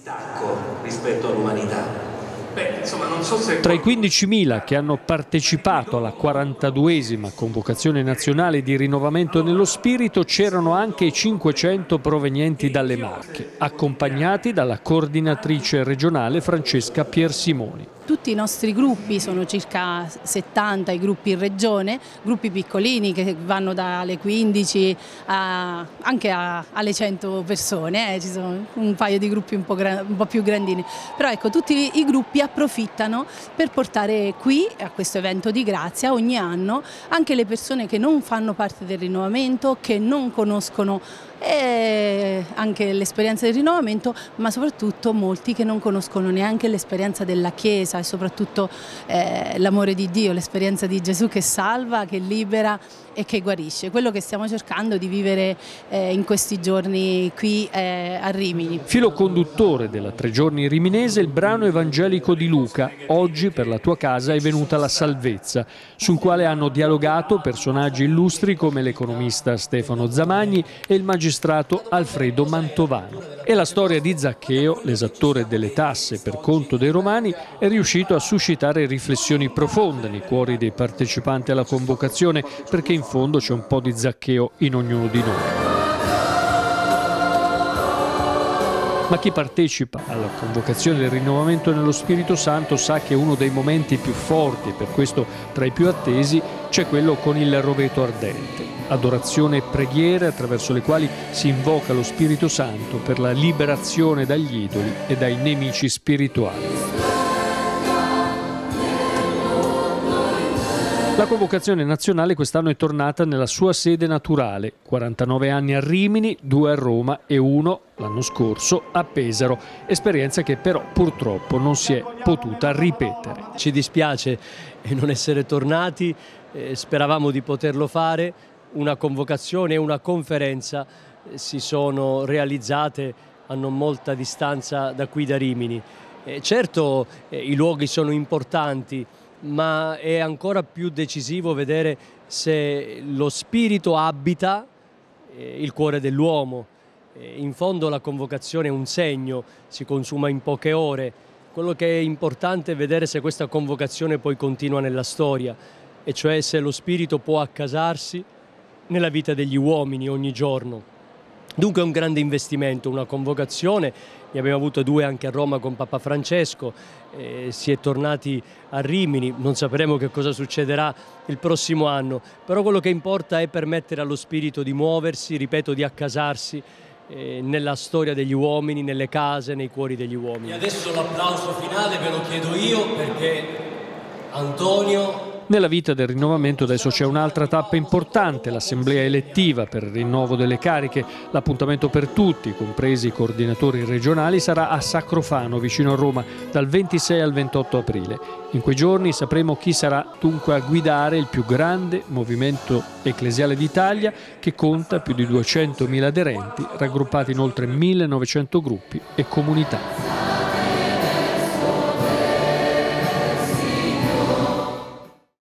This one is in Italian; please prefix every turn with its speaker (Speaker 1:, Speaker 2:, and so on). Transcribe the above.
Speaker 1: distacco rispetto all'umanità.
Speaker 2: Tra i 15.000 che hanno partecipato alla 42esima convocazione nazionale di rinnovamento nello spirito c'erano anche 500 provenienti dalle Marche, accompagnati dalla coordinatrice regionale Francesca Piersimoni.
Speaker 3: Tutti i nostri gruppi, sono circa 70 i gruppi in regione, gruppi piccolini che vanno dalle 15 anche alle 100 persone, ci sono un paio di gruppi un po' più grandini, però ecco, tutti i gruppi approfittano per portare qui a questo evento di grazia ogni anno anche le persone che non fanno parte del rinnovamento, che non conoscono anche l'esperienza del rinnovamento, ma soprattutto molti che non conoscono neanche l'esperienza della Chiesa e soprattutto l'amore di Dio, l'esperienza di Gesù che salva, che libera e che guarisce. Quello che stiamo cercando di vivere in questi giorni qui a Rimini.
Speaker 2: Filo conduttore della 3 giorni riminese il brano evangelico di Luca, oggi per la tua casa è venuta la salvezza, sul quale hanno dialogato personaggi illustri come l'economista Stefano Zamagni e il magistrato Alfredo Mantovano. E la storia di Zaccheo, l'esattore delle tasse per conto dei romani, è riuscito a suscitare riflessioni profonde nei cuori dei partecipanti alla convocazione, perché in fondo c'è un po' di Zaccheo in ognuno di noi. Ma chi partecipa alla convocazione del rinnovamento nello Spirito Santo sa che uno dei momenti più forti, e per questo tra i più attesi, c'è quello con il roveto ardente. Adorazione e preghiere attraverso le quali si invoca lo Spirito Santo per la liberazione dagli idoli e dai nemici spirituali. La convocazione nazionale quest'anno è tornata nella sua sede naturale, 49 anni a Rimini, 2 a Roma e 1 l'anno scorso a Pesaro, esperienza che però purtroppo non si è potuta ripetere.
Speaker 4: Ci dispiace non essere tornati, speravamo di poterlo fare, una convocazione e una conferenza si sono realizzate a non molta distanza da qui da Rimini. Certo i luoghi sono importanti, ma è ancora più decisivo vedere se lo spirito abita il cuore dell'uomo. In fondo la convocazione è un segno, si consuma in poche ore. Quello che è importante è vedere se questa convocazione poi continua nella storia, e cioè se lo spirito può accasarsi nella vita degli uomini ogni giorno. Dunque è un grande investimento, una convocazione, ne abbiamo avuto 2 anche a Roma con Papa Francesco, si è tornati a Rimini, non sapremo che cosa succederà il prossimo anno, però quello che importa è permettere allo spirito di muoversi, ripeto, di accasarsi nella storia degli uomini, nelle case, nei cuori degli uomini.
Speaker 5: E adesso l'applauso finale ve lo chiedo io, perché Antonio...
Speaker 2: Nella vita del rinnovamento adesso c'è un'altra tappa importante, l'assemblea elettiva per il rinnovo delle cariche. L'appuntamento per tutti, compresi i coordinatori regionali, sarà a Sacrofano, vicino a Roma, dal 26 al 28 aprile. In quei giorni sapremo chi sarà dunque a guidare il più grande movimento ecclesiale d'Italia, che conta più di 200.000 aderenti, raggruppati in oltre 1.900 gruppi e comunità.